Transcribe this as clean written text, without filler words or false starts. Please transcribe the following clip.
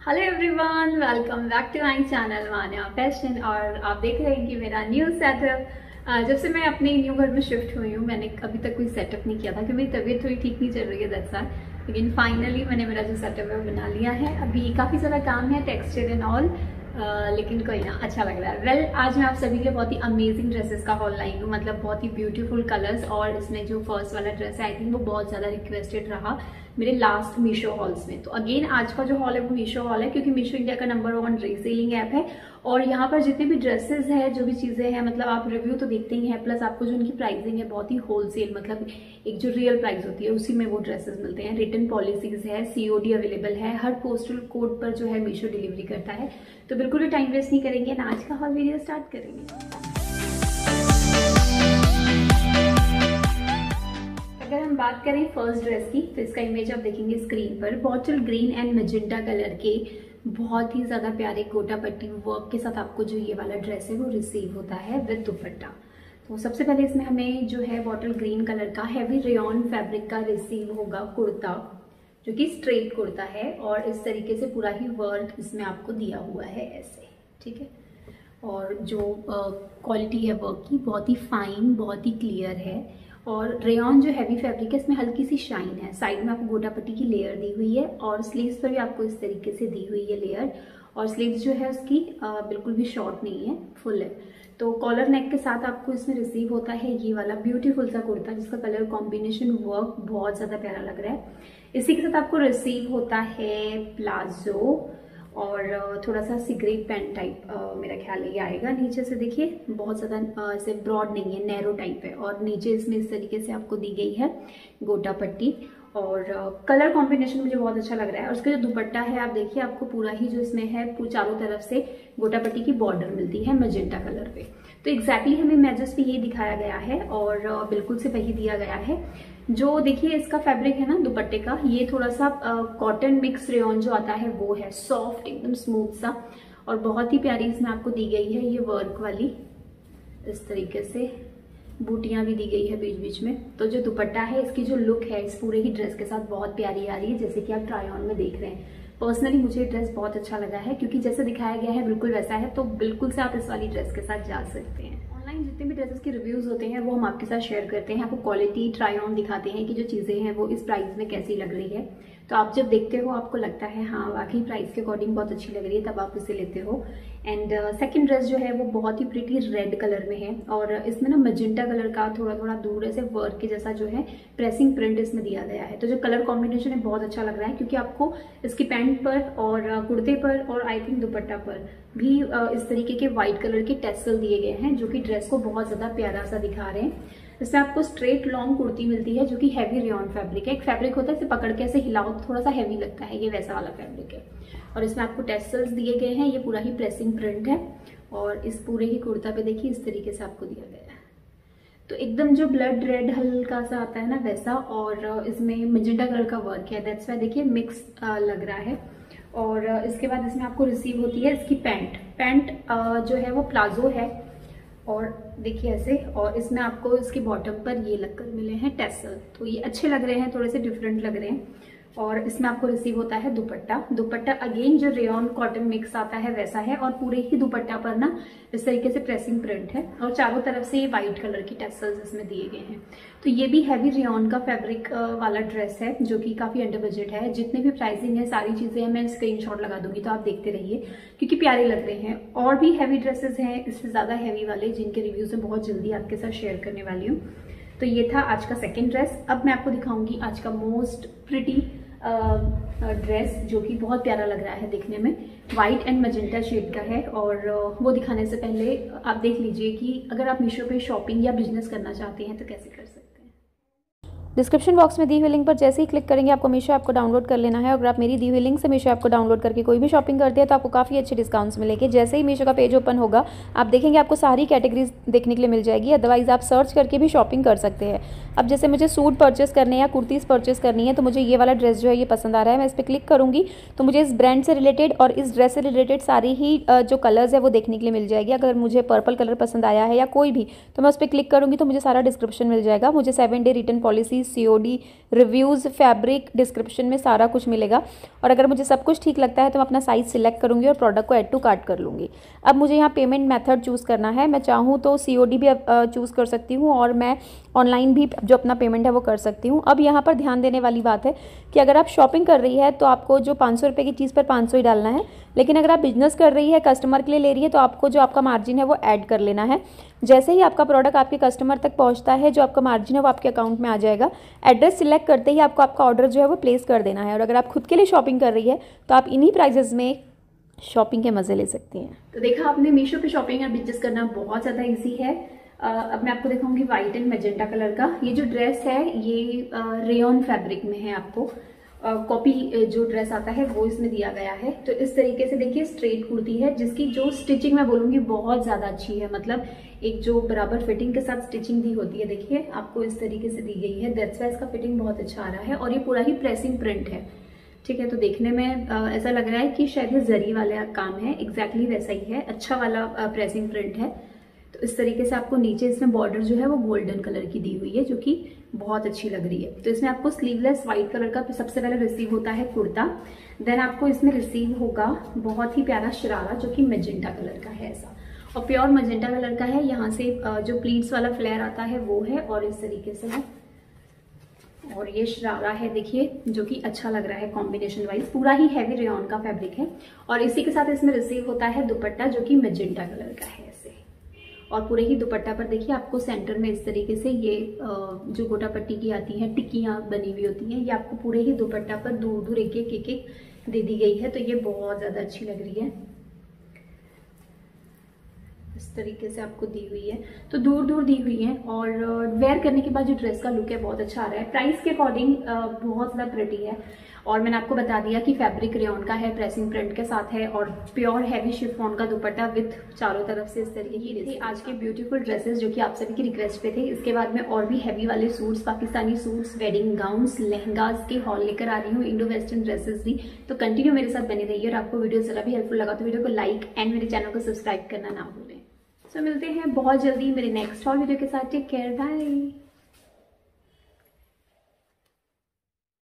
Hello everyone, welcome back to my channel Manya fashion. और आप देख रहे हैं कि मेरा न्यू सेटअप। जब से मैं अपने न्यू घर में शिफ्ट हुई हूँ, मैंने अभी तक कोई सेटअप नहीं किया था क्योंकि मेरी तबीयत थोड़ी ठीक नहीं चल रही है, दैट्स व्हाई। लेकिन फाइनली मैंने मेरा जो सेटअप है वो बना लिया है। अभी काफ़ी सारा काम है, टेक्सचर एंड ऑल, लेकिन कोई ना, अच्छा लग रहा है। वेल, आज मैं आप सभी के लिए बहुत ही अमेजिंग ड्रेसेस का हॉल लाई हूँ, मतलब बहुत ही ब्यूटीफुल कलर्स। और इसमें जो फर्स्ट वाला ड्रेस है, आई थिंक वो बहुत ज़्यादा रिक्वेस्टेड रहा मेरे लास्ट मीशो हॉल्स में। तो अगेन आज का जो हॉल है वो मीशो हॉल है, क्योंकि मीशो इंडिया का नंबर 1 रीसेलिंग ऐप है। और यहाँ पर जितने भी ड्रेसेस है, जो भी चीज़ें हैं, मतलब आप रिव्यू तो देखते ही हैं, प्लस आपको जो उनकी प्राइसिंग है बहुत ही होलसेल, मतलब एक जो रियल प्राइस होती है उसी में वो ड्रेसेस मिलते हैं। रिटर्न पॉलिसीज है, COD अवेलेबल है, हर पोस्टल कोड पर जो है मीशो डिलीवरी करता है। तो बिल्कुल भी टाइम वेस्ट नहीं करेंगे ना, आज का हॉल वीडियो स्टार्ट करेंगे। अगर हम बात करें फर्स्ट ड्रेस की, तो इसका इमेज आप देखेंगे स्क्रीन पर। Bottle green and magenta colour के बहुत ही ज़्यादा प्यारे गोटा पट्टी वर्क के साथ आपको जो ये वाला ड्रेस है वो रिसीव होता है विद दुपट्टा। तो सबसे पहले इसमें हमें जो है बॉटल ग्रीन कलर का हैवी रेयॉन फैब्रिक का रिसीव होगा कुर्ता, जो कि स्ट्रेट कुर्ता है। और इस तरीके से पूरा ही वर्क इसमें आपको दिया हुआ है ऐसे, ठीक है। और जो क्वालिटी है वर्क की, बहुत ही फाइन, बहुत ही क्लियर है। और रेयॉन जो हैवी फैब्रिक है, इसमें हल्की सी शाइन है। साइड में आपको गोटा पट्टी की लेयर दी हुई है और स्लीव्स पर भी आपको इस तरीके से दी हुई है लेयर। और स्लीव्स जो है उसकी बिल्कुल भी शॉर्ट नहीं है, फुल है। तो कॉलर नेक के साथ आपको इसमें रिसीव होता है ये वाला ब्यूटीफुल सा कुर्ता, जिसका कलर कॉम्बिनेशन वर्क बहुत ज़्यादा प्यारा लग रहा है। इसी के साथ आपको रिसीव होता है प्लाजो और थोड़ा सा सिगरेट पैंट टाइप मेरा ख्याल ये आएगा। नीचे से देखिए बहुत ज़्यादा ऐसे ब्रॉड नहीं है, नैरो टाइप है। और नीचे इसमें इस तरीके से आपको दी गई है गोटा पट्टी। और कलर कॉम्बिनेशन मुझे बहुत अच्छा लग रहा है। और उसका जो दुपट्टा है आप देखिए, आपको पूरा ही जो इसमें है चारों तरफ से गोटा पट्टी की बॉर्डर मिलती है मैजेंटा कलर पे। तो एग्जैक्टली हमें इमेजेस पे ये दिखाया गया है और बिल्कुल से वही दिया गया है। जो देखिए इसका फैब्रिक है ना दुपट्टे का, ये थोड़ा सा कॉटन मिक्स रेयॉन जो आता है वो है, सॉफ्ट एकदम स्मूथ सा। और बहुत ही प्यारी इसमें आपको दी गई है ये वर्क वाली, इस तरीके से बूटियां भी दी गई है बीच बीच में। तो जो दुपट्टा है, इसकी जो लुक है इस पूरे ही ड्रेस के साथ बहुत प्यारी आ रही है, जैसे कि आप ट्राई ऑन में देख रहे हैं। पर्सनली मुझे ड्रेस बहुत अच्छा लगा है, क्योंकि जैसे दिखाया गया है बिल्कुल वैसा है। तो बिल्कुल से आप इस वाली ड्रेस के साथ जा सकते हैं। ऑनलाइन जितने भी ड्रेसेस के रिव्यूज होते हैं वो हम आपके साथ शेयर करते हैं, आपको क्वालिटी ट्राई ऑन दिखाते हैं कि जो चीज़ें हैं वो इस प्राइस में कैसी लग रही है। तो आप जब देखते हो आपको लगता है हाँ वाकई प्राइस के अकॉर्डिंग बहुत अच्छी लग रही है, तब आप इसे लेते हो। एंड सेकंड ड्रेस जो है वो बहुत ही प्रिटी रेड कलर में है। और इसमें ना मैजेंटा कलर का थोड़ा थोड़ा दूर ऐसे वर्क के जैसा जो है प्रेसिंग प्रिंट इसमें दिया गया है। तो जो कलर कॉम्बिनेशन है बहुत अच्छा लग रहा है, क्योंकि आपको इसकी पैंट पर और कुर्ते पर और आई थिंक दुपट्टा पर भी इस तरीके के व्हाइट कलर के टेसल दिए गए हैं, जो कि ड्रेस को बहुत ज्यादा प्यारा सा दिखा रहे हैं। इसमें आपको स्ट्रेट लॉन्ग कुर्ती मिलती है, जो कि हैवी रेयॉन फैब्रिक है। एक फैब्रिक होता है इसे पकड़ के ऐसे हिलाओ तो थोड़ा सा हैवी लगता है, ये वैसा वाला फैब्रिक है। और इसमें आपको टेसल्स दिए गए हैं, ये पूरा ही प्रेसिंग प्रिंट है। और इस पूरे ही कुर्ता पे देखिए इस तरीके से आपको दिया गया है। तो एकदम जो ब्लड रेड हल्का सा आता है ना वैसा। और इसमें मैजेंटा कलर का वर्क है, दैट्स वाई देखिए मिक्स लग रहा है। और इसके बाद इसमें आपको रिसीव होती है इसकी पैंट जो है वो प्लाजो है। और देखिए ऐसे, और इसमें आपको इसके बॉटम पर ये लगकर मिले हैं टेसल। तो ये अच्छे लग रहे हैं, थोड़े से डिफरेंट लग रहे हैं। और इसमें आपको रिसीव होता है दुपट्टा अगेन जो रेयॉन कॉटन मिक्स आता है वैसा है। और पूरे ही दुपट्टा पर ना इस तरीके से प्रेसिंग प्रिंट है, और चारों तरफ से ये व्हाइट कलर की टेसल्स इसमें दिए गए हैं। तो ये भी हैवी रेयॉन का फैब्रिक वाला ड्रेस है, जो कि काफी अंडर बजट है। जितने भी प्राइसिंग है सारी चीजें मैं स्क्रीनशॉट लगा दूंगी, तो आप देखते रहिए, क्योंकि प्यारे लग रहे हैं। और भी हैवी ड्रेसेस हैं इससे ज्यादा हैवी वाले, जिनके रिव्यूज मैं बहुत जल्दी आपके साथ शेयर करने वाली हूँ। तो ये था आज का सेकेंड ड्रेस। अब मैं आपको दिखाऊंगी आज का मोस्ट प्रिटी ड्रेस, जो कि बहुत प्यारा लग रहा है देखने में, वाइट एंड मैजेंटा शेड का है। और वो दिखाने से पहले आप देख लीजिए कि अगर आप मीशो पे शॉपिंग या बिजनेस करना चाहते हैं तो कैसे कर सकते हैं। डिस्क्रिप्शन बॉक्स में दी हुई लिंक पर जैसे ही क्लिक करेंगे आपको मीशो ऐप को डाउनलोड कर लेना है। अगर आप मेरी दी हुई लिंक से मीशो ऐप को डाउनलोड करके कोई भी शॉपिंग करते हैं तो आपको काफ़ी अच्छे डिस्काउंट्स मिलेंगे। जैसे ही मीशो का पेज ओपन होगा आप देखेंगे आपको सारी कैटेगरीज देखने के लिए मिल जाएगी। अदरवाइज आप सर्च करके भी शॉपिंग कर सकते हैं। अब जैसे मुझे सूट परचेस करने या कुर्तीज़ परचेस करनी है, तो मुझे ये वाला ड्रेस जो है ये पसंद आ रहा है, मैं इस पर क्लिक करूँगी तो मुझे इस ब्रांड से रिलेटेड और इस ड्रेस से रिलेटेड सारी ही जो कलर्स है वो देखने के लिए मिल जाएगी। अगर मुझे पर्पल कलर पसंद आया है या कोई भी, तो मैं उस पर क्लिक करूँगी तो मुझे सारा डिस्क्रिप्शन मिल जाएगा। मुझे 7 day return policy policies, COD, reviews, fabric, description में सारा कुछ मिलेगा। और अगर मुझे सब कुछ ठीक लगता है तो मैं अपना साइज़ सिलेक्ट करूँगी और प्रोडक्ट को ऐड टू कार्ट कर लूँगी। अब मुझे यहाँ पेमेंट मेथड चूज़ करना है। मैं चाहूँ तो COD भी चूज़ कर सकती हूँ और मैं ऑनलाइन भी जो अपना पेमेंट है वो कर सकती हूँ। अब यहाँ पर ध्यान देने वाली बात है कि अगर आप शॉपिंग कर रही है तो आपको जो 500 रुपये की चीज़ पर 500 ही डालना है, लेकिन अगर आप बिजनेस कर रही है, कस्टमर के लिए ले रही है, तो आपको जो आपका मार्जिन है वो ऐड कर लेना है। जैसे ही आपका प्रोडक्ट आपके कस्टमर तक पहुंचता है, जो आपका मार्जिन है वो आपके अकाउंट में आ जाएगा। एड्रेस सिलेक्ट करते ही आपको आपका ऑर्डर जो है वो प्लेस कर देना है। और अगर आप खुद के लिए शॉपिंग कर रही है तो आप इन्हीं प्राइजेस में शॉपिंग के मज़े ले सकती हैं। तो देखा आपने, मीशो पे शॉपिंग और बिजनेस करना बहुत ज़्यादा ईजी है। अब मैं आपको दिखाऊंगी वाइट एंड मैजेंटा कलर का। ये जो ड्रेस है ये रेयॉन फैब्रिक में है। आपको कॉपी जो ड्रेस आता है वो इसमें दिया गया है। तो इस तरीके से देखिए स्ट्रेट कुर्ती है, जिसकी जो स्टिचिंग मैं बोलूँगी बहुत ज़्यादा अच्छी है। मतलब एक जो बराबर फिटिंग के साथ स्टिचिंग दी होती है, देखिए आपको इस तरीके से दी गई है। दैट्स वाई इसका फिटिंग बहुत अच्छा आ रहा है। और ये पूरा ही प्रेसिंग प्रिंट है, ठीक है। तो देखने में ऐसा लग रहा है कि शायद ये जरी वाला काम है। एग्जैक्टली वैसा ही है, अच्छा वाला प्रेसिंग प्रिंट है। तो इस तरीके से आपको नीचे इसमें बॉर्डर जो है वो गोल्डन कलर की दी हुई है, जो कि बहुत अच्छी लग रही है। तो इसमें आपको स्लीवलेस व्हाइट कलर का सबसे पहले रिसीव होता है कुर्ता। देन आपको इसमें रिसीव होगा बहुत ही प्यारा शरारा, जो कि मैजेंटा कलर का है ऐसा, और प्योर मैजेंटा कलर का है। यहाँ से जो प्लीट्स वाला फ्लेयर आता है वो है, और इस तरीके से है। और ये शरारा है देखिए, जो कि अच्छा लग रहा है कॉम्बिनेशन वाइज। पूरा ही हैवी रेयॉन का फैब्रिक है। और इसी के साथ इसमें रिसीव होता है दुपट्टा, जो कि मैजेंटा कलर का है ऐसे। और पूरे ही दुपट्टा पर देखिए आपको सेंटर में इस तरीके से ये जो गोटा पट्टी की आती है, टिक्कियां बनी हुई होती हैं, ये आपको पूरे ही दुपट्टा पर दूर दूर एक एक दे दी गई है। तो ये बहुत ज्यादा अच्छी लग रही है, इस तरीके से आपको दी हुई है। तो दूर दूर दी हुई है, और वेयर करने के बाद जो ड्रेस का लुक है बहुत अच्छा आ रहा है। प्राइस के अकॉर्डिंग बहुत ज़्यादा प्रिटी है। और मैंने आपको बता दिया कि फैब्रिक रेयॉन का है, प्रेसिंग प्रिंट के साथ है, और प्योर हैवी शिफॉन का दुपट्टा विथ चारों तरफ से इस तरीके की। थी आज के ब्यूटीफुल ड्रेसेस जो कि आप सभी की रिक्वेस्ट पे थे। इसके बाद में और भी हैवी वाले suits, Pakistani suits, wedding gowns, lehengas के हॉल लेकर आ रही हूँ, इंडो वेस्टर्न ड्रेसेस भी। तो कंटिन्यू मेरे साथ बने रहिए। और आपको वीडियो जरा भी हेल्पफुल लगा तो वीडियो को लाइक एंड मेरे चैनल को सब्सक्राइब करना ना भूलें। तो मिलते हैं बहुत जल्दी मेरे नेक्स्ट हॉल वीडियो के साथ। Take care, bye.